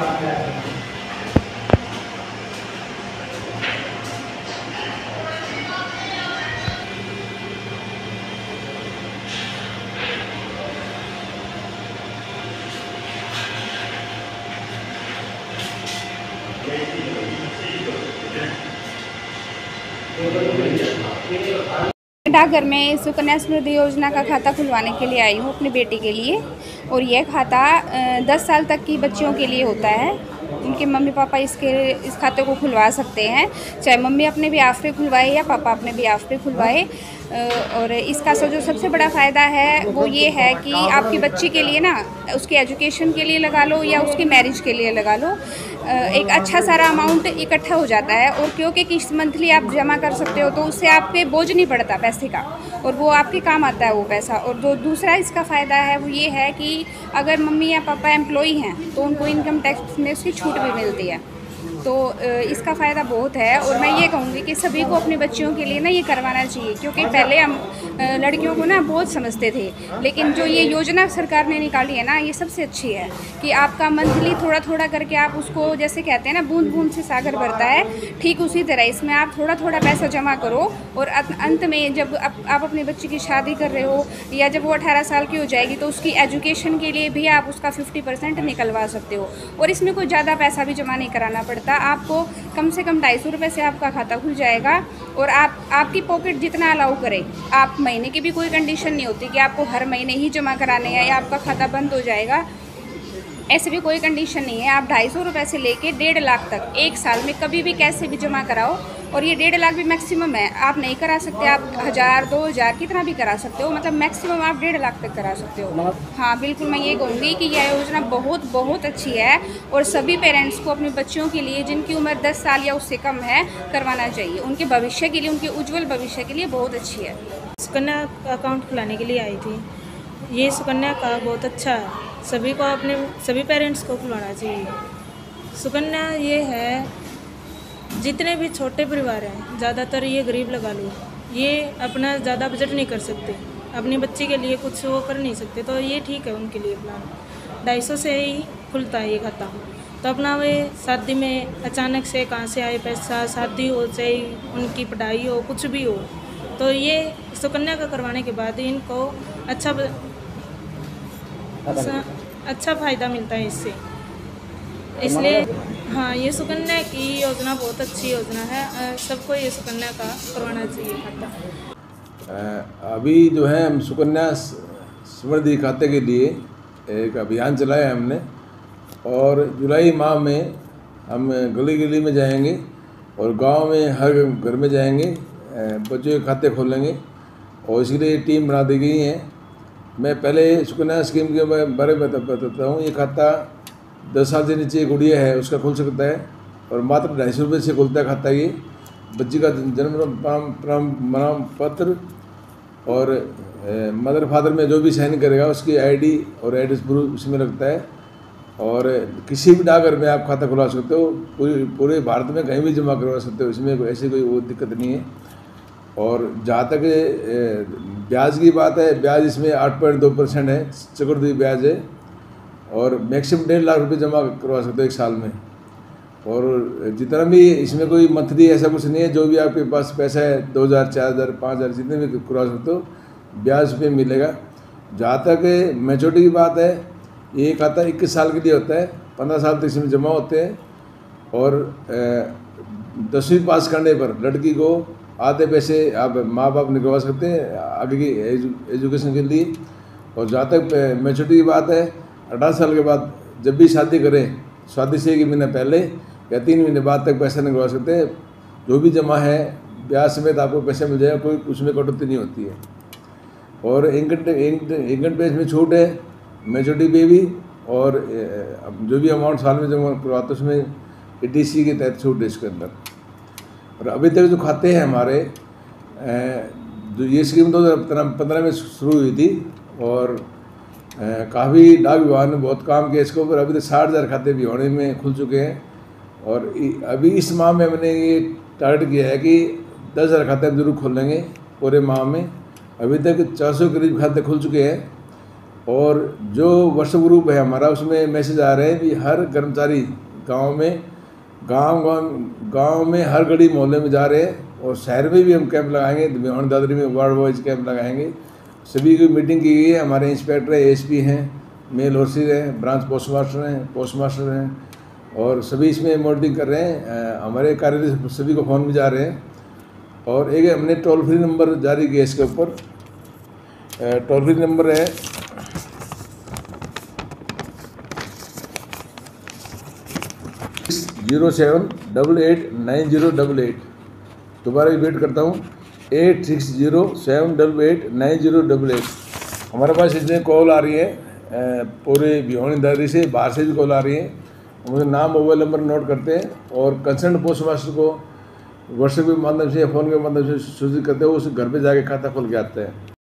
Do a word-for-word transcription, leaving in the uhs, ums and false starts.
डाकघर में सुकन्या समृद्धि योजना का खाता खुलवाने के लिए आई हूँ अपनी बेटी के लिए। और यह खाता दस साल तक की बच्चियों के लिए होता है। उनके मम्मी पापा इसके इस खाते को खुलवा सकते हैं, चाहे मम्मी अपने बिहाफ पे खुलवाए या पापा अपने बिहाफ पे खुलवाए। और इसका जो सबसे बड़ा फ़ायदा है वो ये है कि आपकी बच्ची के लिए ना, उसके एजुकेशन के लिए लगा लो या उसकी मैरिज के लिए लगा लो, एक अच्छा सारा अमाउंट इकट्ठा हो जाता है। और क्योंकि किस्त मंथली आप जमा कर सकते हो तो उससे आप पे बोझ नहीं पड़ता पैसे का, और वो आपके काम आता है वो पैसा। और जो दूसरा इसका फ़ायदा है वो ये है कि अगर मम्मी या पापा एम्प्लॉई हैं तो उनको इनकम टैक्स में उसकी छूट भी मिलती है। तो इसका फ़ायदा बहुत है। और मैं ये कहूँगी कि सभी को अपने बच्चियों के लिए ना ये करवाना चाहिए, क्योंकि पहले हम लड़कियों को ना बहुत समझते थे, लेकिन जो ये योजना सरकार ने निकाली है ना, ये सबसे अच्छी है कि आपका मंथली थोड़ा थोड़ा करके आप उसको, जैसे कहते हैं ना बूंद बूंद से सागर भरता है, ठीक उसी तरह इसमें आप थोड़ा थोड़ा पैसा जमा करो। और अंत में जब आप अपने बच्चे की शादी कर रहे हो या जब वो अठारह साल की हो जाएगी तो उसकी एजुकेशन के लिए भी आप उसका फिफ्टी परसेंट निकलवा सकते हो। और इसमें कोई ज़्यादा पैसा भी जमा नहीं कराना पड़ता, आपको कम से कम ढाई सौ रुपये से आपका खाता खुल जाएगा। और आप आपकी पॉकेट जितना अलाउ करे, आप महीने की भी कोई कंडीशन नहीं होती कि आपको हर महीने ही जमा कराने हैं या आपका खाता बंद हो जाएगा, ऐसे भी कोई कंडीशन नहीं है। आप ढाई सौ रुपये से लेके डेढ़ लाख तक एक साल में कभी भी कैसे भी जमा कराओ। और ये डेढ़ लाख भी मैक्सिमम है, आप नहीं करा सकते, आप हज़ार दो हज़ार कितना भी करा सकते हो, मतलब मैक्सिमम आप डेढ़ लाख तक करा सकते हो। हाँ बिल्कुल, मैं ये कहूँगी कि यह योजना बहुत बहुत अच्छी है और सभी पेरेंट्स को अपने बच्चों के लिए जिनकी उम्र दस साल या उससे कम है करवाना चाहिए। उनके भविष्य के लिए, उनके उज्जवल भविष्य के लिए बहुत अच्छी है। सुकन्या अकाउंट खुलाने के लिए आई थी। ये सुकन्या का बहुत अच्छा है, सभी को अपने सभी पेरेंट्स को खुलवाना चाहिए। सुकन्या ये है, जितने भी छोटे परिवार हैं, ज़्यादातर ये गरीब लगा लो, ये अपना ज़्यादा बजट नहीं कर सकते, अपनी बच्ची के लिए कुछ वो कर नहीं सकते, तो ये ठीक है उनके लिए प्लान। ढाई सौ से ही खुलता है ये खाता। तो अपना वे शादी में अचानक से कहाँ से आए पैसा, शादी हो चाहे उनकी पढ़ाई हो, कुछ भी हो, तो ये सुकन्या का करवाने के बाद इनको अच्छा ब... अच्छा फ़ायदा मिलता है इससे। इसलिए हाँ, ये सुकन्या की योजना बहुत अच्छी योजना है, सबको ये सुकन्या का करवाना चाहिए खाता। अभी जो है हम सुकन्या समृद्धि खाते के लिए एक अभियान चलाया है हमने, और जुलाई माह में हम गली गली में जाएंगे और गांव में हर घर में जाएंगे, बच्चों के खाते खोलेंगे और इसके लिए टीम बना दी गई है। मैं पहले सुकन्या स्कीम के बारे में बताता हूँ। ये खाता दस साल से नीचे गुड़िया है उसका खुल सकता है और मात्र ढाई सौ रुपये से खुलता है खाता। ये बच्ची का जन्म प्रमाण पत्र और मदर फादर में जो भी साइन करेगा उसकी आईडी और एड्रेस प्रूफ उसमें लगता है। और किसी भी डाकघर में आप खाता खुला सकते हो, पूरे पूरे भारत में कहीं भी जमा करवा सकते हो, इसमें ऐसी कोई वो दिक्कत नहीं है। और जहाँ तक ब्याज की बात है, ब्याज इसमें आठ पॉइंट दो परसेंट है, चक्रवृद्धि ब्याज है, और मैक्सिमम डेढ़ लाख रुपए जमा करवा सकते हो एक साल में। और जितना भी इसमें कोई मंथली ऐसा कुछ नहीं है, जो भी आपके पास पैसा है दो हज़ार चार हज़ार पाँच हज़ार जितने भी करवा सकते हो ब्याज पे मिलेगा। जहाँ तक मैच्योरिटी की बात है, ये खाता इक्कीस साल के लिए होता है, पंद्रह साल तक इसमें जमा होते हैं। और दसवीं पास करने पर लड़की को आधे पैसे आप माँ बाप निकलवा सकते हैं आगे की एजुकेशन के लिए। और जहाँ तक मैच्योरिटी की बात है, अठारह साल के बाद जब भी शादी करें, शादी से एक महीने पहले या तीन महीने बाद तक पैसा निकलवा सकते हैं। जो भी जमा है ब्याज समेत आपको पैसा मिल जाएगा, कोई उसमें कटौती नहीं होती है। और इनकम इनकम टैक्स में छूट है, मैच्योरिटी पे भी, और जो भी अमाउंट साल में जमा करवाते उसमें ए टी सी के तहत छूट है इसके अंदर। और अभी तक जो खाते हैं हमारे, जो ये स्कीम दो हज़ार पंद्रह में शुरू हुई थी और काफ़ी डाक विभाग ने बहुत काम किया इसके ऊपर। अभी तक साठ हज़ार खाते भी होने में खुल चुके हैं। और अभी इस माह में हमने ये टारगेट किया है कि दस हज़ार खाते हम जरूर खोलेंगे पूरे माह में। अभी तक चार सौ करीब खाते खुल चुके हैं और जो व्हाट्सएप ग्रुप है हमारा, उसमें मैसेज आ रहे हैं कि हर कर्मचारी गांव में गांव गांव गांव में हर गली मोहल्ले में जा रहे हैं, और शहर में भी हम कैंप लगाएंगे, भिवानी दादरी में वार्ड वाइज कैंप लगाएंगे। सभी की मीटिंग की गई है। हमारे इंस्पेक्टर है, एएसपी हैं, मेल ऑफिसर हैं, ब्रांच पोस्ट मास्टर हैं, पोस्ट मास्टर हैं, और सभी इसमें मॉनिटरिंग कर रहे हैं। हमारे कार्यालय सभी को फ़ोन भी जा रहे हैं। और एक हमने टोल फ्री नंबर जारी किया इसके ऊपर। टोल फ्री नंबर है zero seven double eight nine zero double eight. दोबारा रिपीट करता हूँ, eight six zero seven double eight nine zero double eight. हमारे पास इसमें कॉल आ रही है पूरे भिवानी दादरी से, बाहर से भी कॉल आ रही है। मुझे नाम मोबाइल नंबर नोट करते हैं और कंसर्न पोस्ट मास्टर को व्हाट्सएप के माध्यम से या फ़ोन के माध्यम से सूचित करते हैं, वो उस घर पे जाके खाता खोल के आते हैं।